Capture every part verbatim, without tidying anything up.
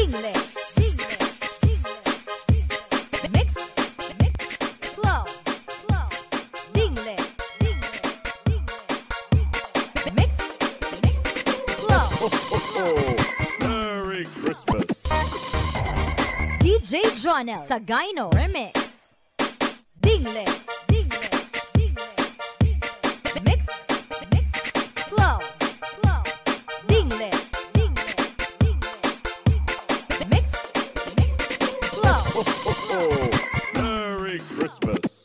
Dingle, dingle, dingle, dingle. Mix, mix, flow, flow. Dingle, dingle, dingle, dingle. Mix, mix, flow. Ho, ho, ho. Merry Christmas. D J Jonel Sagayno Remix. Dingle, dingle, dingle, dingle. Mix, mix, flow, flow. Dingle, dingle, dingle, dingle. Mix, mix, flow. Ho, ho, ho. Merry Christmas.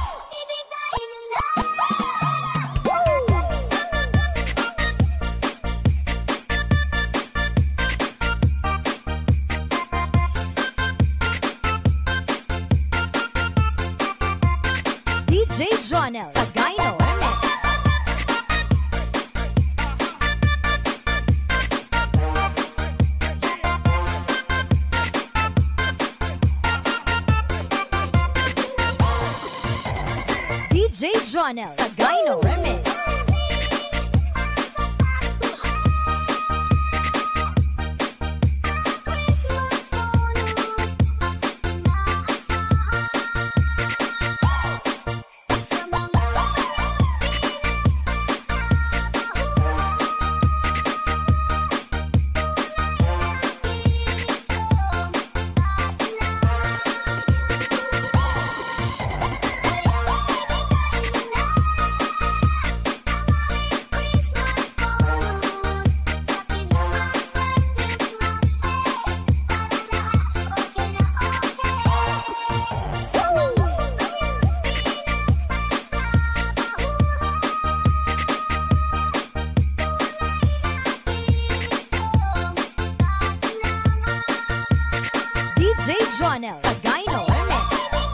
D J Jonel Sagayno Remix. D J Jonel Sagayno Remix. D J Jonel Sagayno Remix.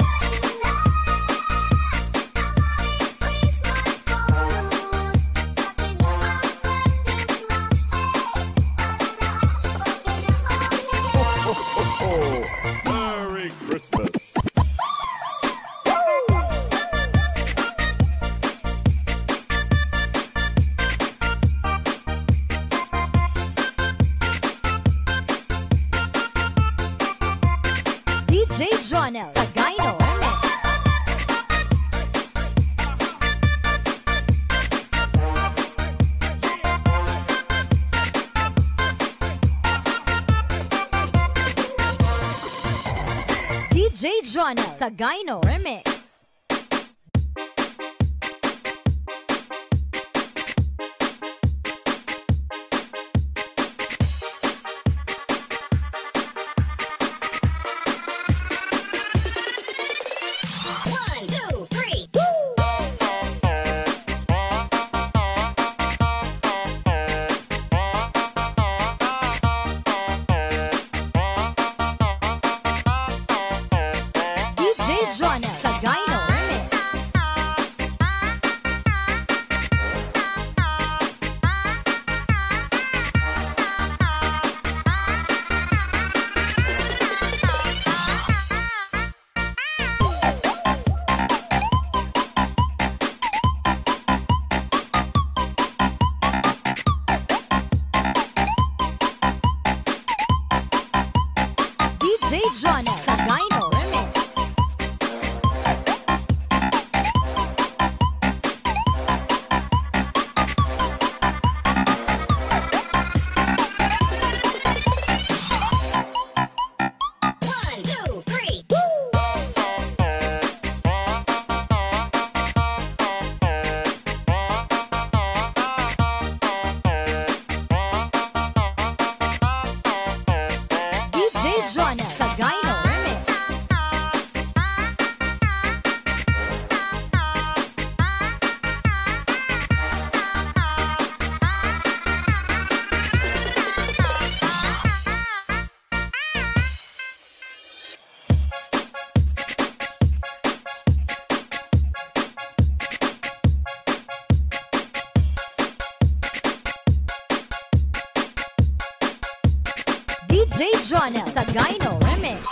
Ho, ho, ho. Merry Christmas. D J Jonel Sagayno Remix. D J Jonel Sagayno Remix. One, two, three. D J Jonel Sagayno Remix. D J Jonel Sagayno Remix. One, two, three. D J Jonel Sagayno Remix. D J Jonel Sagayno Remix.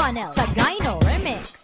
Jonel Sagayno Remix.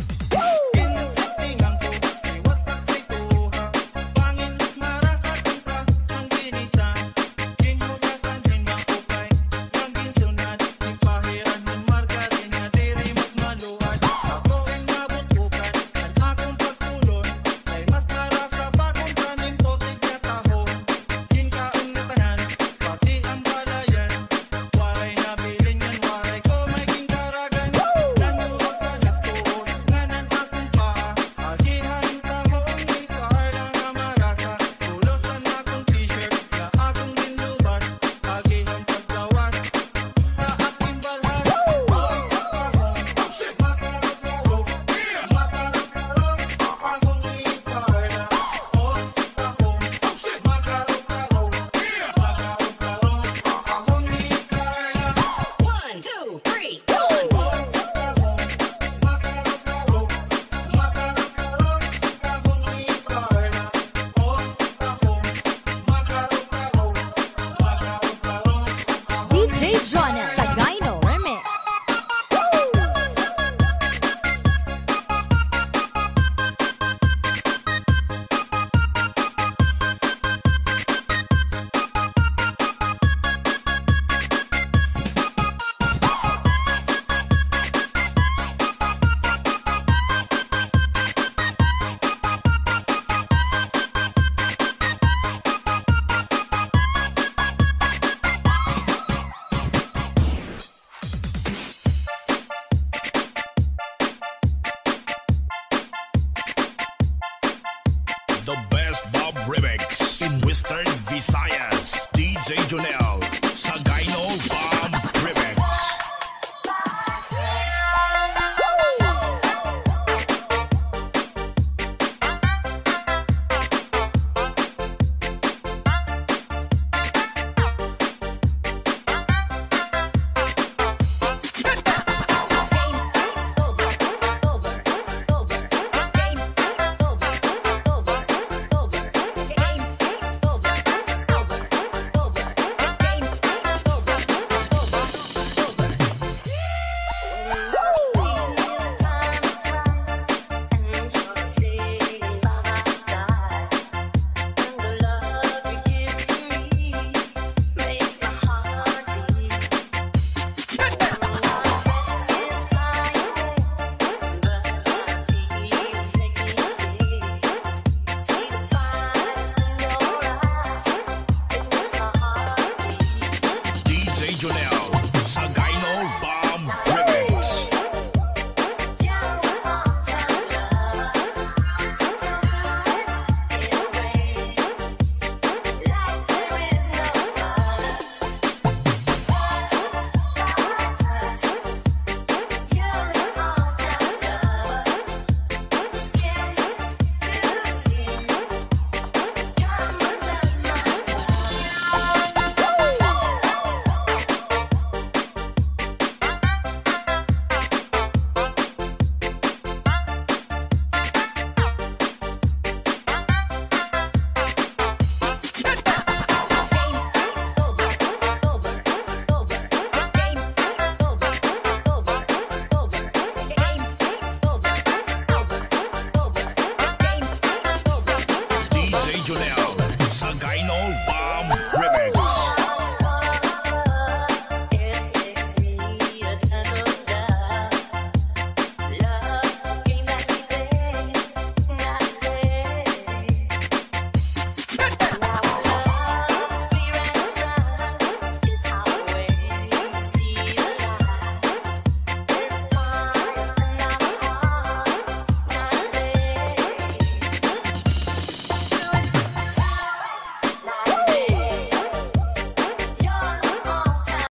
D J Jonel Sagayno Remix. The best Bob remix in Western Visayas. D J Jonel